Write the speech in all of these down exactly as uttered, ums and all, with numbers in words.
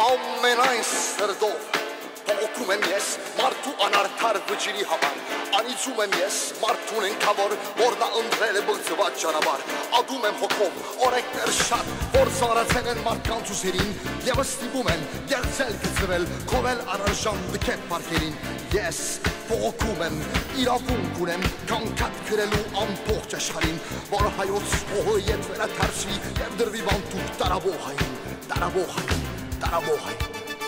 ամենայն սրտով Բողոքում եմ ես մարդու անարդար վճիրի համար Անիծում եմ ես մարդուն ենքավոր որ նա ընտրել է բղծված ճանապարհ Ադում եմ հոգով օրեկներ շատ որ ծանրացել են մարդկանց ուսերին Եվս ստիպում են երձել գծվել քովել առարժան դքետ պարկերին Ես բողոքում եմ իրավունք ունեմ կանգատ գրելու ամբողջ աշխարհին որ հայոց հողը ետ վերադարձվի եւ դրվի բանտուկ տարաբողային տարաբողային տարաբողային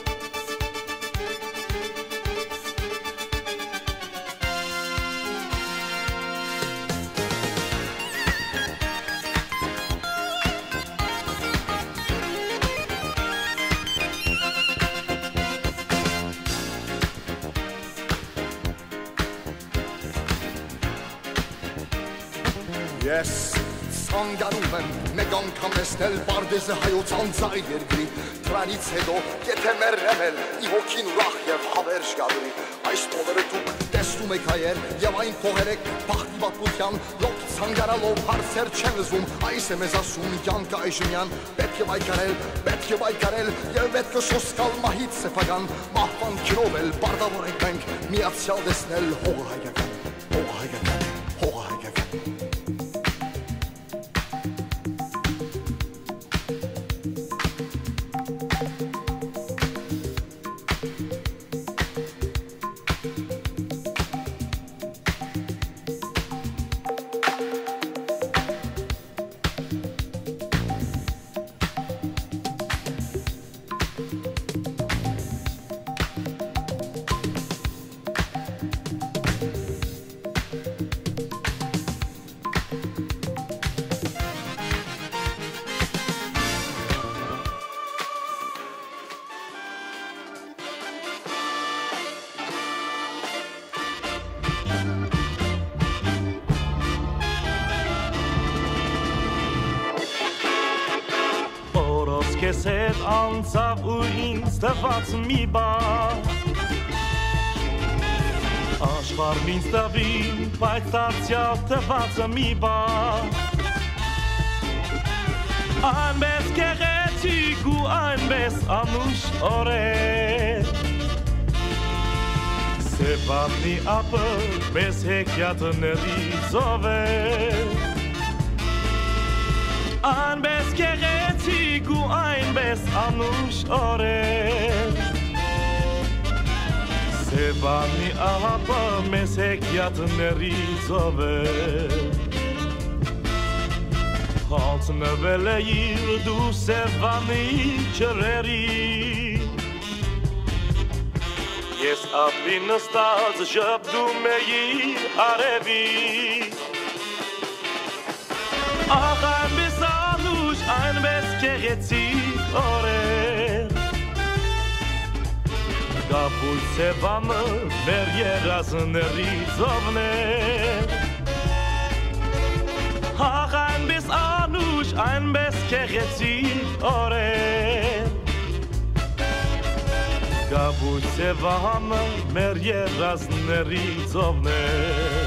Ես ցանկանում եմ մեկ անգամ տեսնել Պարդեզը հայոց անձայ երկրի Դրանից հետո եթե մեռնեմ էլ ի հոգին ուրախ եւ հավերժ գալու Այս փողերը դուք տեսնում եք հայեր եւ այն փողերը բախտի պատմության լոկ ցանկարալով հարցեր չեն լսում Այս է մեզ ասում Յանկ Այժմյան պետք է վայկարել պետք է վայկարել եւ պետք է սոսկալ մահից սեփական մահվան քրով էլ բարդավոր ենք մենք միացյալ տեսնել հողը հայկական հողը հայկական հողը հայկական Քեզ հետ անցավ ու ինձ տված մի բան Աշխարհն ինձ տվին, բայց դարձյալ տված մի բան Այնպես գեղեցիկ ու այնպես անուշ օրեր Սևանի ապը մեզ հեքիաթներից ով Այնպես գեղեցիկ ու այնպես անուշ օրեր Սևանի ապը մեզ հեքիաթներից ով Հանձնվել էիր դու Սևանի ջրերի Ես ապի նստած ժպտում էի արևի Ախ այնպես անուշ, այնպես գեղեցիկ օրեր Կապույտ Սևանը մեր երազներից ովներ Ախ այնպես անուշ, այնպես գեղեցիկ օրեր Կապույտ Սևանը մեր երազներից ովներ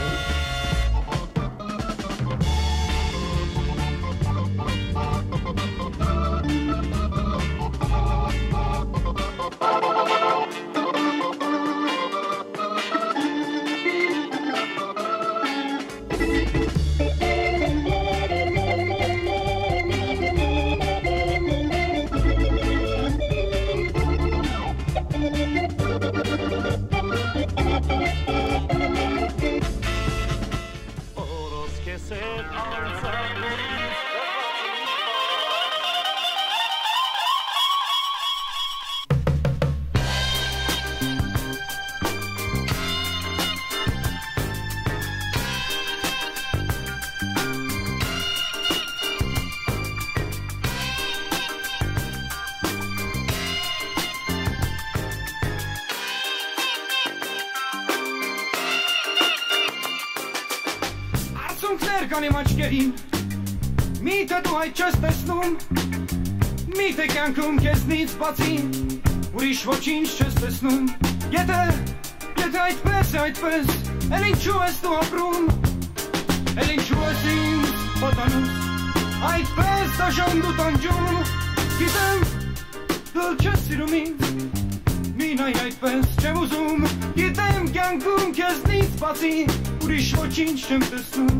Կանի մաչկերին Միթե դու այդ չես տեսնում Միթե կյանքում քեզնից բացի Ուրիշ ոչինչ չես տեսնում Եթե, եթե այդպես է այդպես Էլ ինչու ես դու ապրում Էլ ինչու ես ինձ պատանում Այդպես դաժան դու տանջում Գիտեմ, Դու չես սիրում ինձ Մինայ այդպես չեմ ուզում Գիտեմ կյանքում քեզնից բացի Ուրիշ ոչինչ չեմ տեսնում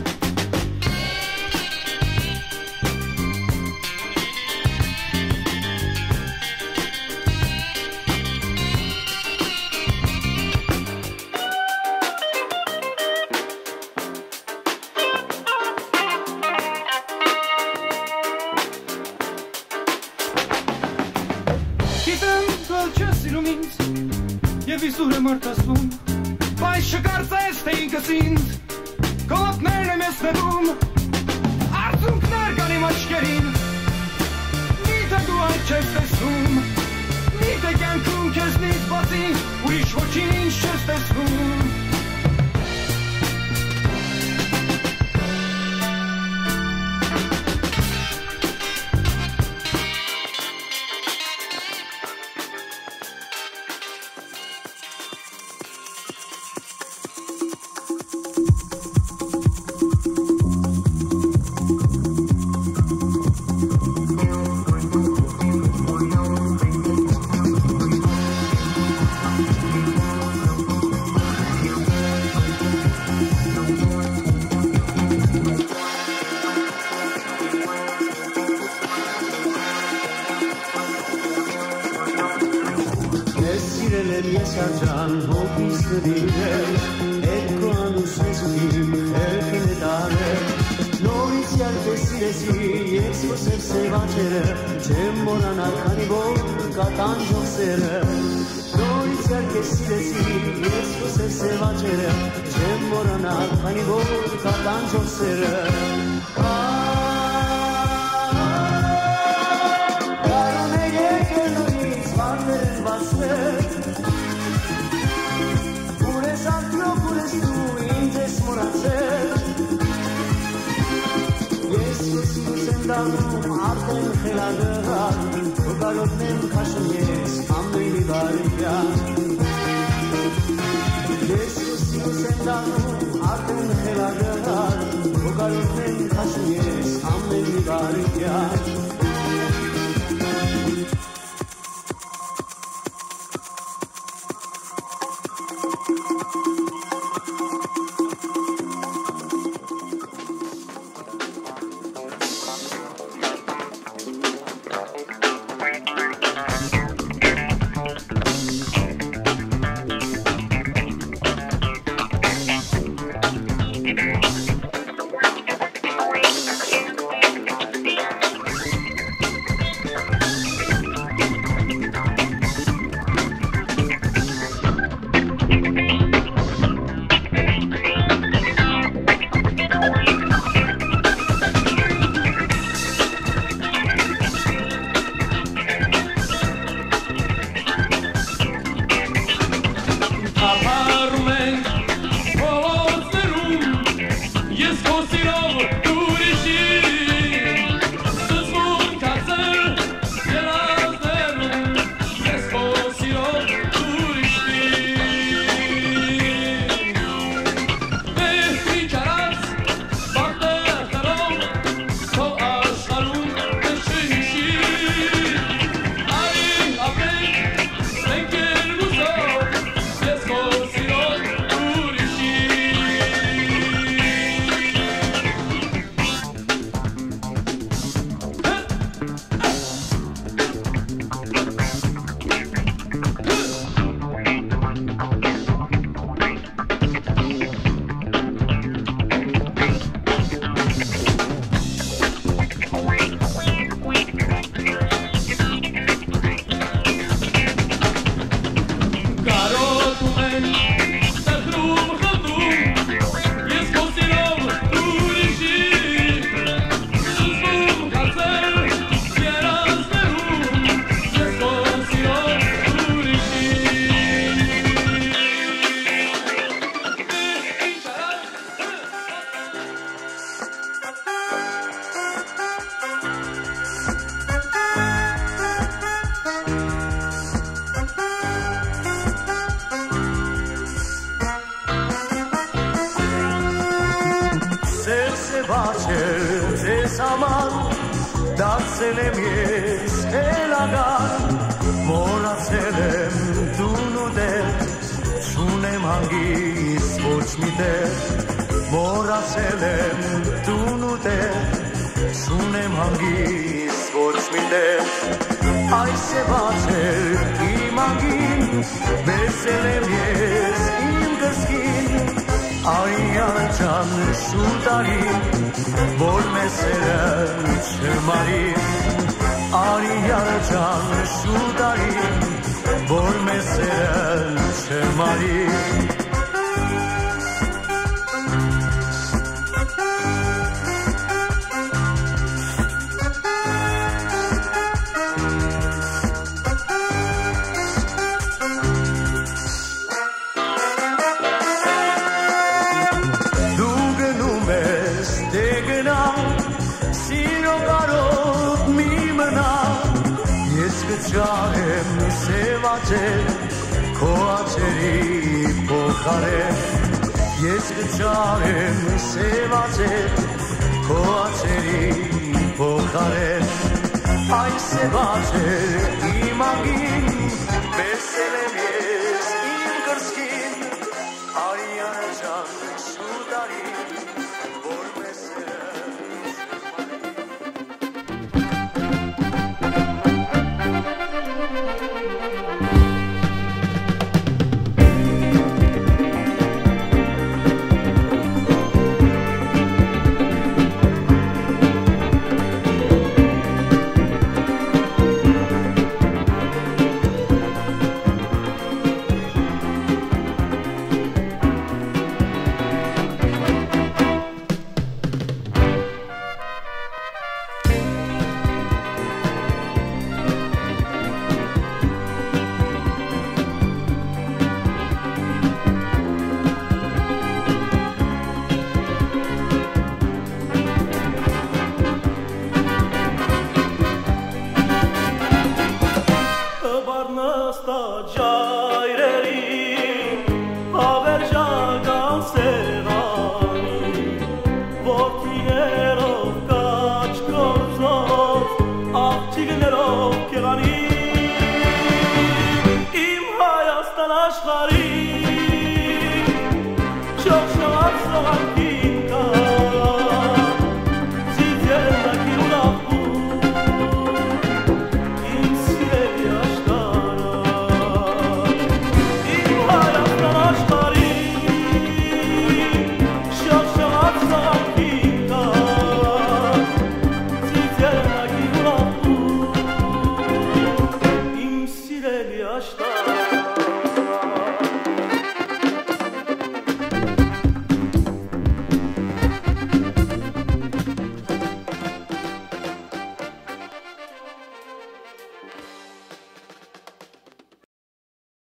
Եվ իսուր եմ արտասում Բայց չկարծես թե ինքս ինձ Կողոտներն եմ ես նետում Արցունքներ կան իմ աչքերին Միթե դու այդ չես տեսնում Միթե կյանքում քեզնից բացի Ուրիշ ոչինչ չես տեսնում Բաչել ես աման, դարձել եմ ես հելագան հանգիս ոչ մի տեղ, մոռացել եմ տուն ու տեղ, չունեմ հանգիս ոչ մի տեղ, այս է բացել իմ անգին, վերցել եմ ես իմ կրծքին, Արիան ջան շուտ արի, որ մեզ սերը չմարի, Արիան ջան շուտ արի, որ մեզ սերը չմարի Չարեմ սևացել, քո աչերի փոխարեն, ես կչարեմ սևացել, քո աչերի փոխարեն, այս է բացել իմ անգին, վերցել եմ ես իմ կրծքին, Արիան ջան շուտ արի, որ մեզ սերը աշխարհի շող շող սողանքի